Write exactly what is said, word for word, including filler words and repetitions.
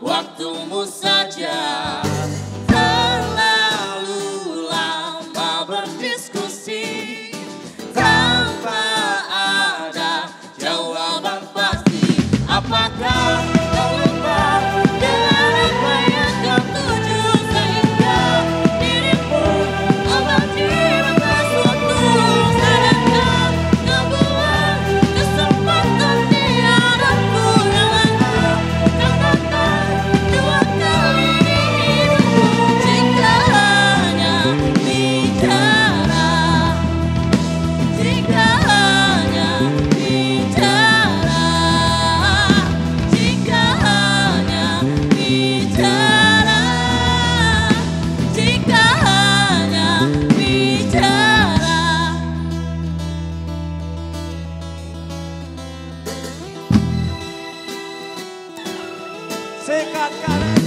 waktumu saja. Terlalu lama berdiskusi tanpa ada jawaban pasti. Apakah kau lupa dengan apa yang kau tuju, sehingga dirimu obati batas waktu? Sadarkah kau buang kesempatan di hadapu? Jangan kau katakan dua kali di hidupmu. Jika hanya bicara, jika hanya bicara, jika hanya bicara, jika hanya bicara. Sikat kanan.